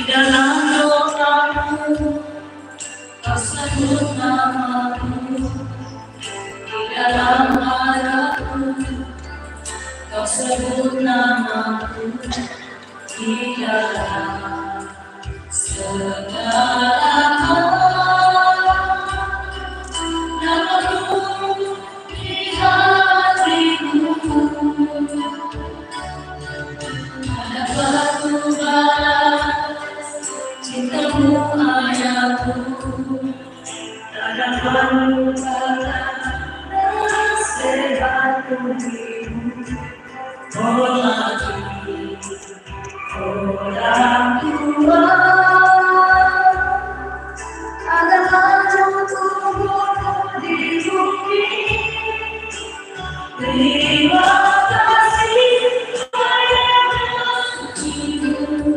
dalam doaku, kau sebut namaku. Di dalam haraku, kau sebut namaku. Di dalam segala hal, namaku di hatiku. Dapat ku balas cintamu ayahku, tak dapat ku balas nasihatku. Oh lagi, orang tua, ada hajatku di bumi. Terima kasih ayah ibu,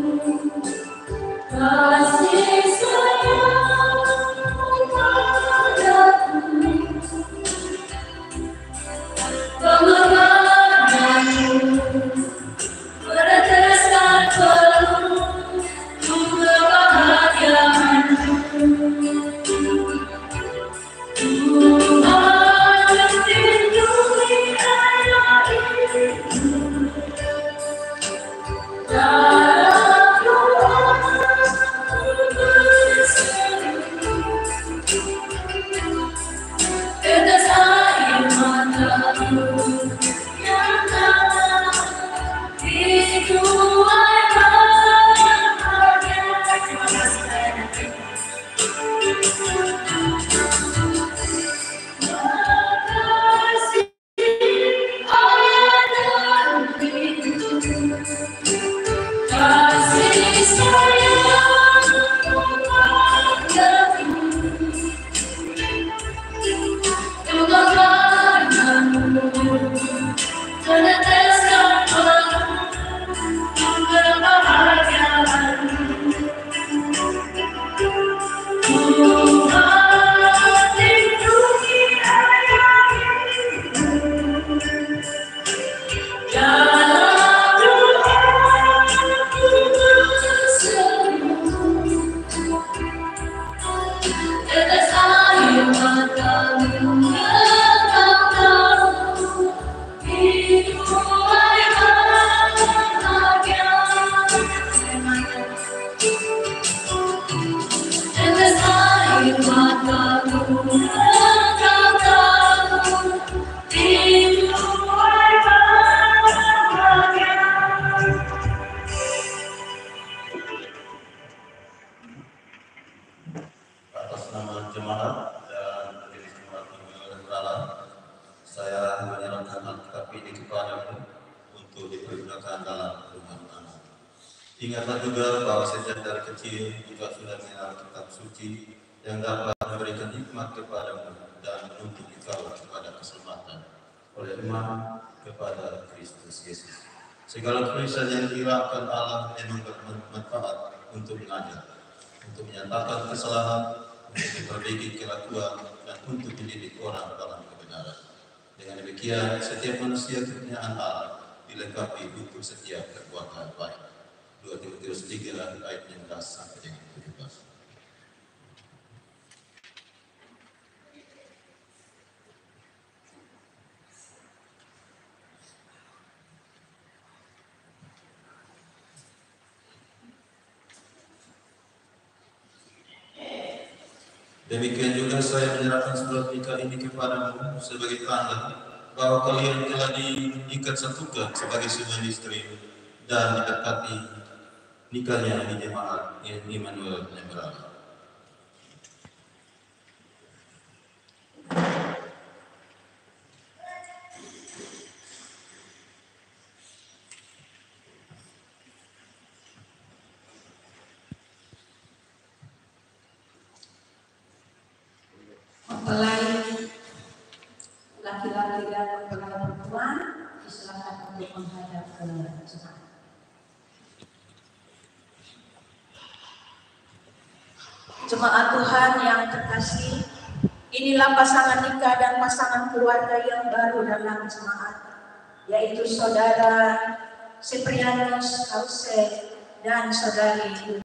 kasih sayang padaku, pengorbananmu mereteskan peluh kebahagiaanku. Tuhan lindungi ayah ibu dalam doaku berseru, tetes air mataku yang tak dituai bahagia. Terima kasih ayah. Kasih sayang padaku, pengorbananmu meneteskan peluh kebahagiaanku. Tuhan lindungi ayah ibu dalam doaku berseru, tetes air matamu yang kau tahu dituai bahagia. Tetes air matamu yang kau tahu dituai bahagia. Atas nama jemaat dan majelis jemaat Tuhan Allah, saya menyerahkan Alkitab ini kepadamu untuk dipergunakan dalam rumah tangga. Ingatlah juga bahwa sejak dari kecil juga sudah mengenal kitab suci yang dapat memberikan hikmat kepadamu dan menuntut engkau kepada keselamatan oleh iman kepada Kristus Yesus. Segala tulisan yang dihilangkan Allah memang bermanfaat untuk mengajar, untuk menyatakan kesalahan, untuk memperbaiki kelakuan, dan untuk mendidik orang dalam kebenaran. Dengan demikian, setiap manusia kepunyaan Allah dilengkapi untuk setiap perbuatan baik. 2 Timotius 3 ayat 16 sampai dengan 17. Demikian juga saya menyerahkan surat nikah ini kepadamu sebagai tanda bahwa kalian telah diikat satukan sebagai suami istri dan didekati nikahnya di jemaat Immanuel Penyembrana. Mempelai laki-laki dan mempelai perempuan disilakan untuk menghadap ke jemaat. Jemaat Tuhan yang terkasih, inilah pasangan nikah dan pasangan keluarga yang baru dalam jemaat, yaitu saudara Siprianus Hause dan saudari